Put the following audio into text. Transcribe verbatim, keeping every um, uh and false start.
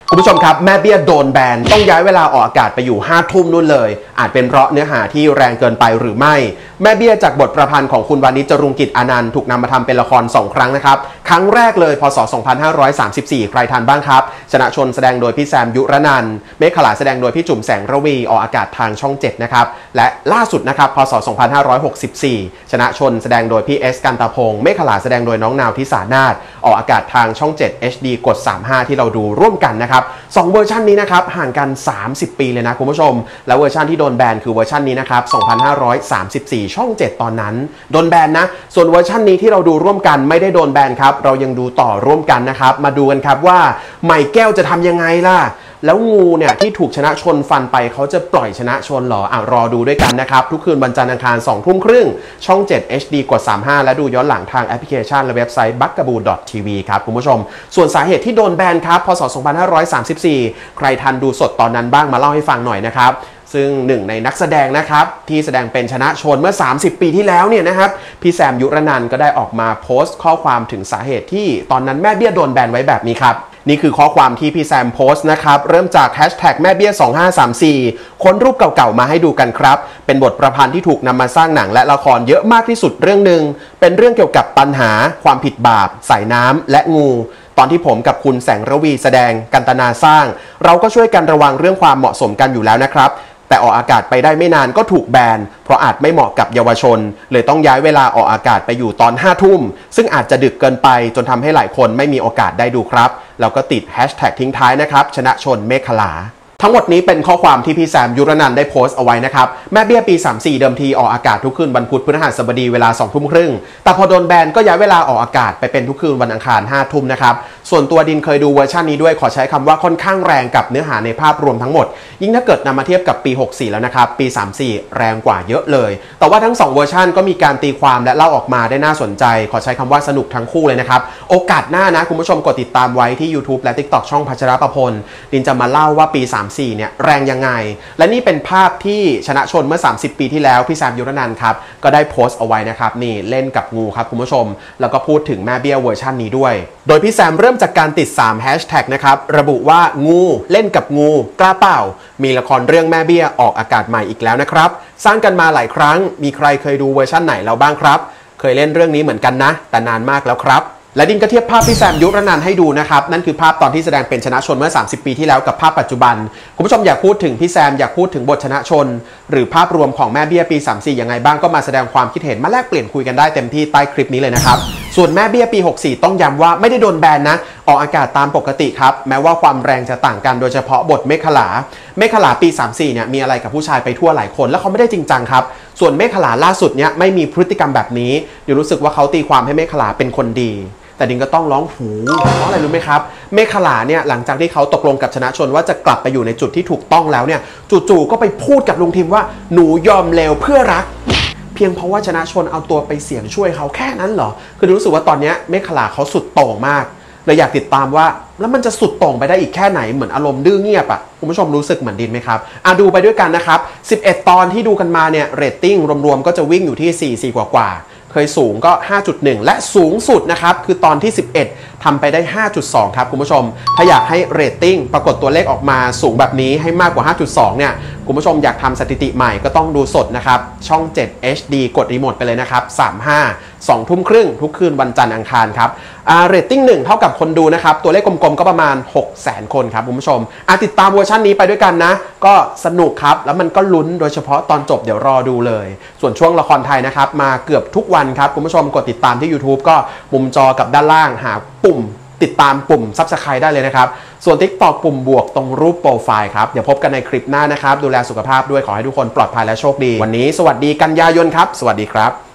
คุณผู้ชมครับแม่เบี้ยโดนแบนต้องย้ายเวลาออกอากาศไปอยู่ห้าทุ่มนู่นเลยอาจเป็นเพราะเนื้อหาที่แรงเกินไปหรือไม่แม่เบี้ยจากบทประพันธ์ของคุณวานิช จรุงกิจอนันต์ถูกนำมาทำเป็นละครสองครั้งนะครับครั้งแรกเลยพศสองพันห้าร้อยสามสิบสี่ใครทันบ้างครับชนะชนแสดงโดยพี่แซมยุรนันท์เมฆขลาแสดงโดยพี่จุ๋มแสงระวีออกอากาศทางช่องเจ็ดนะครับและล่าสุดนะครับพศสองพันห้าร้อยหกสิบสี่ชนะชนแสดงโดยพี่เอสกันตะพงศ์เมฆขลาแสดงโดยน้องนาวทิสานาถออกอากาศทางช่องเจ็ด เอช ดี กดสามสิบห้าที่เราดูร่วมกันนะครับสองเวอร์ชันนี้นะครับห่างกันสามสิบปีเลยนะคุณผู้ชมและเวอร์ชันที่โดนแบนคือเวอร์ชันนี้นะครับสองพันห้าร้อยสามสิบสี่ช่องเจ็ดตอนนั้นโดนแบนนะส่วนเวอร์ชันนี้ที่เราดูร่วมกันไม่ได้โดนแบนครับเรายังดูต่อร่วมกันนะครับมาดูกันครับว่าใหม่แก้วจะทำยังไงล่ะแล้วงูเนี่ยที่ถูกชนะชนฟันไปเขาจะปล่อยชนะชนหรออ่ะรอดูด้วยกันนะครับทุกคืนวันจันทร์อังคารสองทุ่มครึ่งช่องเจ็ด เอช ดี กดสามสิบห้าและดูย้อนหลังทางแอปพลิเคชันและเว็บไซต์ บักกะบู ดอท ที วี ครับคุณผู้ชมส่วนสาเหตุที่โดนแบนครับพศสองพันห้าร้อยสามสิบสี่ใครทันดูสดตอนนั้นบ้างมาเล่าให้ฟังหน่อยนะครับซึ่งหนึ่งในนักแสดงนะครับที่แสดงเป็นชนะชนเมื่อสามสิบปีที่แล้วเนี่ยนะครับพี่แซมยุรนันท์ก็ได้ออกมาโพสต์ข้อความถึงสาเหตุที่ตอนนั้นแม่เบี้ยโดนแบนไว้แบบนี้ครับนี่คือข้อความที่พี่แซมโพสต์นะครับเริ่มจากแฮชแท็กแม่เบี้ยสองห้าสามสี่ค้นรูปเก่าๆมาให้ดูกันครับเป็นบทประพันธ์ที่ถูกนำมาสร้างหนังและละครเยอะมากที่สุดเรื่องหนึ่งเป็นเรื่องเกี่ยวกับปัญหาความผิดบาปสายน้ำและงูตอนที่ผมกับคุณแสงระวีแสดงกันตนาสร้างเราก็ช่วยกันระวังเรื่องความเหมาะสมกันอยู่แล้วนะครับแต่ออกอากาศไปได้ไม่นานก็ถูกแบนเพราะอาจไม่เหมาะกับเยาวชนเลยต้องย้ายเวลาออกอากาศไปอยู่ตอนห้าทุ่มซึ่งอาจจะดึกเกินไปจนทำให้หลายคนไม่มีโอกาสได้ดูครับแล้วก็ติดแฮชแท็กทิ้งท้ายนะครับชนะชนเมฆขลาทั้งหมดนี้เป็นข้อความที่พี่แซมยุรนันท์ได้โพสต์เอาไว้นะครับแม่เบี้ยปีสามสิบสี่เดิมทีออกอากาศทุกคืนวันพุธพฤหัสบดีเวลาสองทุ่มครึ่งแต่พอโดนแบนก็ย้ายเวลาออกอากาศไปเป็นทุกคืนวันอังคารห้าทุ่มนะครับส่วนตัวดินเคยดูเวอร์ชันนี้ด้วยขอใช้คำว่าค่อนข้างแรงกับเนื้อหาในภาพรวมทั้งหมดยิ่งถ้าเกิดนำมาเทียบกับปีหกสี่แล้วนะครับปีสามสิบสี่แรงกว่าเยอะเลยแต่ว่าทั้งสองเวอร์ชันก็มีการตีความและเล่าออกมาได้น่าสนใจขอใช้คำว่าสนุกทั้งคู่เลยนะครับโอกาสหน้านะคุณผู้ชมกดติดตามไว้ที่ YouTube และ ติ๊กต็อก ช่องพัชรประพลดินจะมาเล่าว่าปีสามสิบสี่เนี่ยแรงยังไงและนี่เป็นภาพที่ชนะชนเมื่อสามสิบปีที่แล้วพี่แซมยุรนันท์ครับก็ได้โพสต์เอาไว้นะครับนี่เล่นกับงูครับคุณผู้ชมแล้วก็พูดถึงแม่เบี้ยเวอร์ชันนี้ด้วยโดยพี่แซมเริ่มจากการติดสามแฮชแท็กนะครับระบุว่างูเล่นกับงูกล้าเปล่ามีละครเรื่องแม่เบี้ยออกอากาศใหม่อีกแล้วนะครับสร้างกันมาหลายครั้งมีใครเคยดูเวอร์ชันไหนแล้วบ้างครับเคยเล่นเรื่องนี้เหมือนกันนะแต่นานมากแล้วครับและดินก็เทียบภาพพี่แซมยุรนันท์ให้ดูนะครับนั่นคือภาพตอนที่แสดงเป็นชนะชนเมื่อสามสิบปีที่แล้วกับภาพปัจจุบันคุณผู้ชมอยากพูดถึงพี่แซมอยากพูดถึงบทชนะชนหรือภาพรวมของแม่เบี้ยปีสามสิบสี่ยังไงบ้างก็มาแสดงความคิดเห็นมาแลกเปลี่ยนคุยกันได้เต็มที่ใต้คลิปนี้เลยนะครับส่วนแม่เบี้ยปีหกสี่ต้องย้ำว่าไม่ได้โดนแบนนะออกอากาศตามปกติครับแม้ว่าความแรงจะต่างกันโดยเฉพาะบทเมฆขลาเมฆขลาปีสามสิบสี่เนี่ยมีอะไรกับผู้ชายไปทั่วหลายคนแล้วเขาไม่ได้จริงจังครับส่วนเมฆขลาล่าสุดเนี่ยไม่มีพฤติกรรมแบบนี้เดี๋ยวรู้สึกว่าเขาตีความให้เมฆขลาเป็นคนดีแต่ดินก็ต้องร้องหูเพราะอะไรรู้ไหมครับเมฆขลาเนี่ยหลังจากที่เขาตกลงกับชนะชนว่าจะกลับไปอยู่ในจุดที่ถูกต้องแล้วเนี่ยจู่ๆก็ไปพูดกับลุงทิมว่าหนูยอมเลวเพื่อรักเพียงเพราะว่าชนะชนเอาตัวไปเสี่ยงช่วยเขาแค่นั้นเหรอคือรู้สึกว่าตอนนี้เมฆขลาเขาสุดโต่งมากเลยอยากติดตามว่าแล้วมันจะสุดโต่งไปได้อีกแค่ไหนเหมือนอารมณ์ดื้อเงียบอ่ะคุณผู้ชมรู้สึกเหมือนดินไหมครับอ่ะดูไปด้วยกันนะครับสิบเอ็ดตอนที่ดูกันมาเนี่ยเรตติ้งรวมๆก็จะวิ่งอยู่ที่สี่ สี่กว่าๆเคยสูงก็ ห้าจุดหนึ่ง และสูงสุดนะครับคือตอนที่สิบเอ็ดทำไปได้ ห้าจุดสอง ครับคุณผู้ชมถ้าอยากให้เรตติ้งปรากฏตัวเลขออกมาสูงแบบนี้ให้มากกว่า ห้าจุดสอง เนี่ยคุณผู้ชมอยากทำสถิติใหม่ก็ต้องดูสดนะครับช่องเจ็ด เอช ดี กดรีโมทไปเลยนะครับสามสิบห้า สองทุ่มครึ่งทุกคืนวันจันทร์อังคารครับอ่าเรตติ้งหนึ่งเท่ากับคนดูนะครับตัวเลขกลมๆก็ประมาณ หกแสน คนครับคุณผู้ชมอ่ะติดตามเวอร์ชันนี้ไปด้วยกันนะก็สนุกครับแล้วมันก็ลุ้นโดยเฉพาะตอนจบเดี๋ยวรอดูเลยส่วนช่วงละครไทยนะครับมาเกือบทุกวันครับคุณผู้ชมกดติดตามที่ YouTube ก็มุมจอกับด้านล่างหาปุ่มติดตามปุ่ม ซับสไครบ์ ได้เลยนะครับส่วน ติ๊กต็อก ปุ่มบวกตรงรูปโปรไฟล์ครับเดี๋ยวพบกันในคลิปหน้านะครับดูแลสุขภาพด้วยขอให้ทุกคนปลอดภัยและโชคดีวันนี้สวัสดีกันยายนครับสวัสดีครับ